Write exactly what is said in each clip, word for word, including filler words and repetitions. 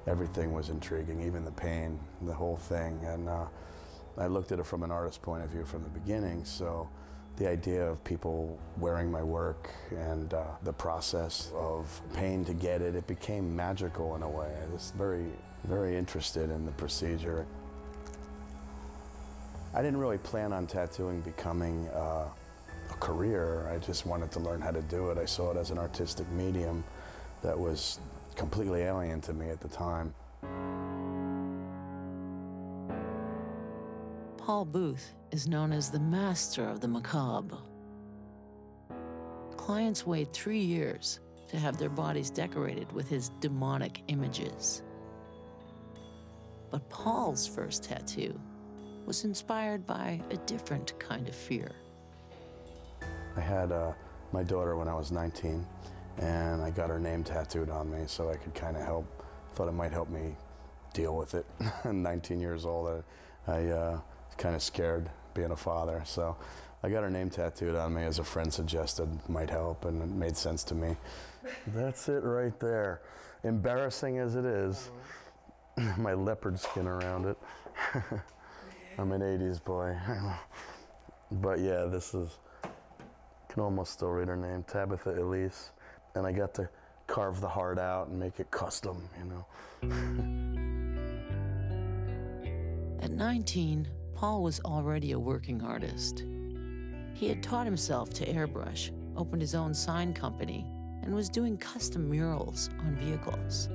everything was intriguing, even the pain, the whole thing. And uh, I looked at it from an artist's point of view from the beginning, so the idea of people wearing my work and uh, the process of pain to get it, it became magical in a way. I was very, very interested in the procedure. I didn't really plan on tattooing becoming uh, a career. I just wanted to learn how to do it. I saw it as an artistic medium that was completely alien to me at the time. Paul Booth is known as the master of the macabre. Clients wait three years to have their bodies decorated with his demonic images. But Paul's first tattoo was inspired by a different kind of fear. I had uh, my daughter when I was nineteen, and I got her name tattooed on me so I could kind of help, thought it might help me deal with it. nineteen years old, I, I uh, was kind of scared being a father, so I got her name tattooed on me as a friend suggested might help, and it made sense to me. That's it right there. Embarrassing as it is, my leopard skin around it. I'm an eighties boy. But yeah, this is, can almost still read her name, Tabitha Elise. And I got to carve the heart out and make it custom, you know. At nineteen, Paul was already a working artist. He had taught himself to airbrush, opened his own sign company, and was doing custom murals on vehicles.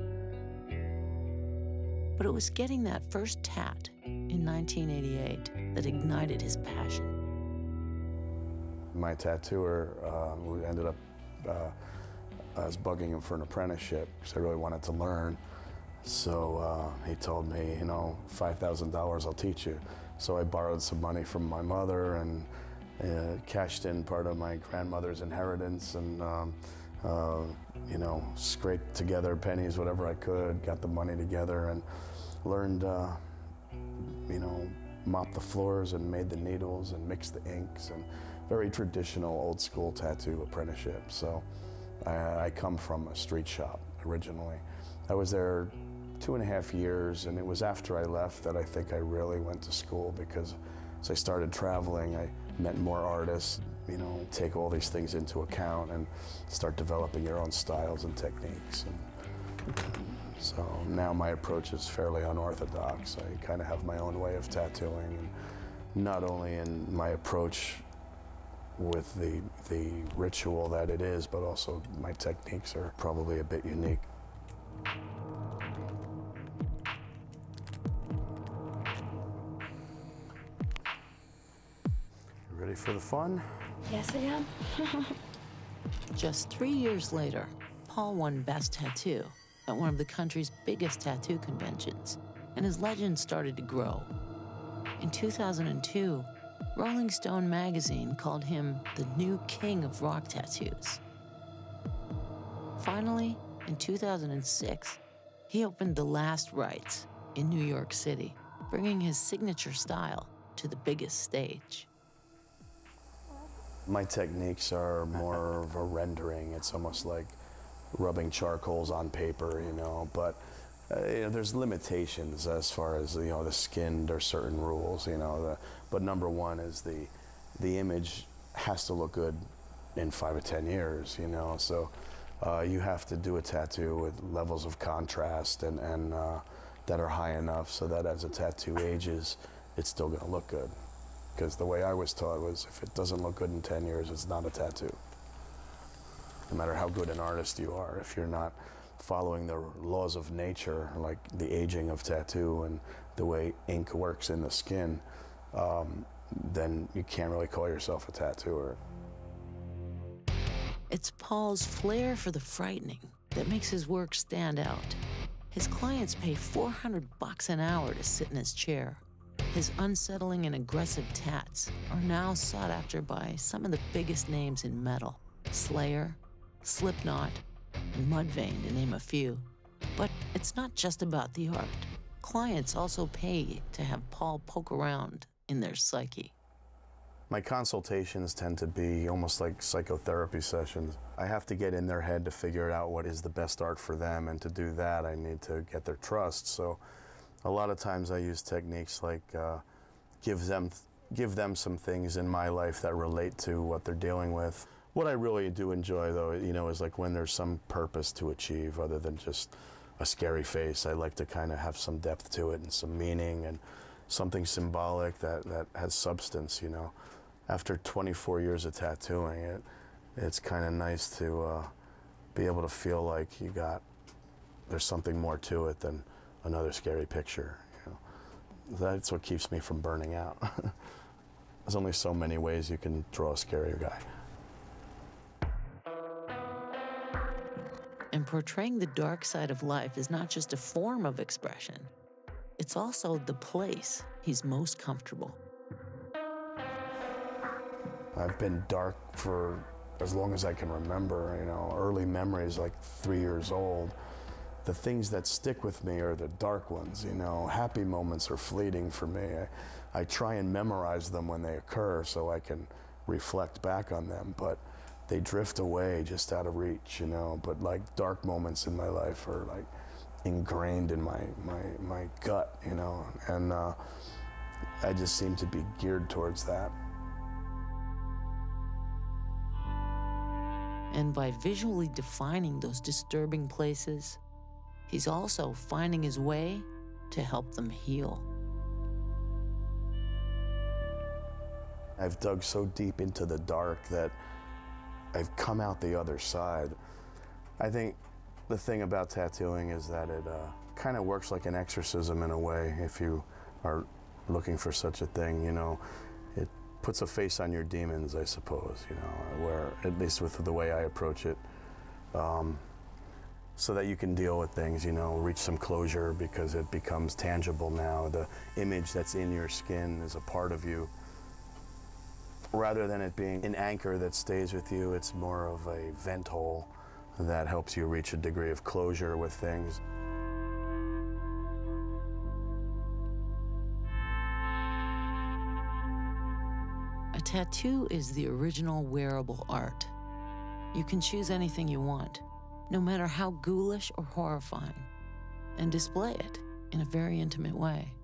But it was getting that first tat in nineteen eighty-eight that ignited his passion. My tattooer, um, who ended up, uh, I was bugging him for an apprenticeship because I really wanted to learn. So uh, he told me, you know, five thousand dollars, I'll teach you. So I borrowed some money from my mother and uh, cashed in part of my grandmother's inheritance and, um, uh, you know, scraped together pennies, whatever I could, got the money together and learned, uh, you know, mopped the floors and made the needles and mixed the inks, and very traditional old school tattoo apprenticeship. So I, I come from a street shop originally. I was there two and a half years, and it was after I left that I think I really went to school, because as I started traveling, I met more artists, you know, take all these things into account and start developing your own styles and techniques. And so now my approach is fairly unorthodox. I kind of have my own way of tattooing, and not only in my approach with the, the ritual that it is, but also my techniques are probably a bit unique. Ready for the fun? Yes, I am. Just three years later, Paul won Best Tattoo at one of the country's biggest tattoo conventions, and his legend started to grow. In two thousand two, Rolling Stone magazine called him the new king of rock tattoos. Finally, in two thousand six, he opened The Last Rites in New York City, bringing his signature style to the biggest stage. My techniques are more of a rendering. It's almost like rubbing charcoals on paper, you know, but uh, you know, there's limitations as far as, you know, the skin. There's certain rules, you know, the, but number one is the, the image has to look good in five or ten years, you know, so uh, you have to do a tattoo with levels of contrast and, and uh, that are high enough so that as a tattoo ages, it's still gonna look good. Because the way I was taught was, if it doesn't look good in ten years, it's not a tattoo. No matter how good an artist you are, if you're not following the laws of nature, like the aging of tattoo and the way ink works in the skin, um, then you can't really call yourself a tattooer. It's Paul's flair for the frightening that makes his work stand out. His clients pay four hundred bucks an hour to sit in his chair. His unsettling and aggressive tats are now sought after by some of the biggest names in metal: Slayer, Slipknot, and Mudvayne, to name a few. But it's not just about the art. Clients also pay to have Paul poke around in their psyche. My consultations tend to be almost like psychotherapy sessions. I have to get in their head to figure out what is the best art for them, and to do that I need to get their trust. So a lot of times I use techniques like uh, give them, give them some things in my life that relate to what they're dealing with. What I really do enjoy, though, you know, is like when there's some purpose to achieve other than just a scary face. I like to kind of have some depth to it and some meaning and something symbolic that, that has substance, you know. After twenty-four years of tattooing, it, it's kind of nice to uh, be able to feel like you got, there's something more to it than another scary picture, you know. That's what keeps me from burning out. There's only so many ways you can draw a scary guy. And portraying the dark side of life is not just a form of expression, it's also the place he's most comfortable. I've been dark for as long as I can remember, you know, early memories, like three years old. The things that stick with me are the dark ones, you know. Happy moments are fleeting for me. I, I try and memorize them when they occur so I can reflect back on them, but they drift away just out of reach, you know. But like dark moments in my life are like ingrained in my, my, my gut, you know, and uh, I just seem to be geared towards that. And by visually defining those disturbing places, he's also finding his way to help them heal. I've dug so deep into the dark that I've come out the other side. I think the thing about tattooing is that it uh, kind of works like an exorcism in a way, if you are looking for such a thing, you know. It puts a face on your demons, I suppose, you know, where, at least with the way I approach it, um, so that you can deal with things, you know, reach some closure because it becomes tangible now. The image that's in your skin is a part of you. Rather than it being an anchor that stays with you, it's more of a vent hole that helps you reach a degree of closure with things. A tattoo is the original wearable art. You can choose anything you want, no matter how ghoulish or horrifying, and display it in a very intimate way.